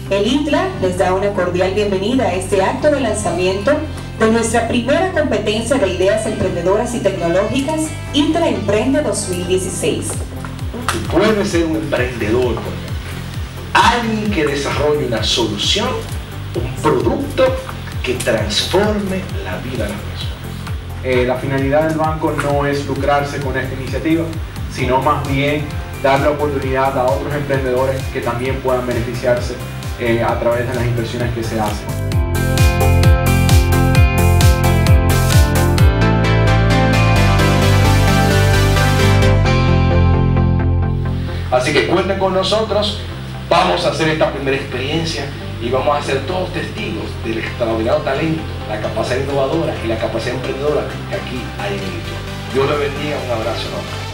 El ITLA les da una cordial bienvenida a este acto de lanzamiento de nuestra primera competencia de ideas emprendedoras y tecnológicas, ITLA Emprende 2016. Puede ser un emprendedor, alguien que desarrolle una solución, un producto que transforme la vida de la persona. La finalidad del banco no es lucrarse con esta iniciativa, sino más bien dar la oportunidad a otros emprendedores que también puedan beneficiarse a través de las inversiones que se hacen. Así que cuenten con nosotros, vamos a hacer esta primera experiencia y vamos a ser todos testigos del extraordinario talento, la capacidad innovadora y la capacidad emprendedora que aquí hay en el ITLA. Dios les bendiga, un abrazo enorme.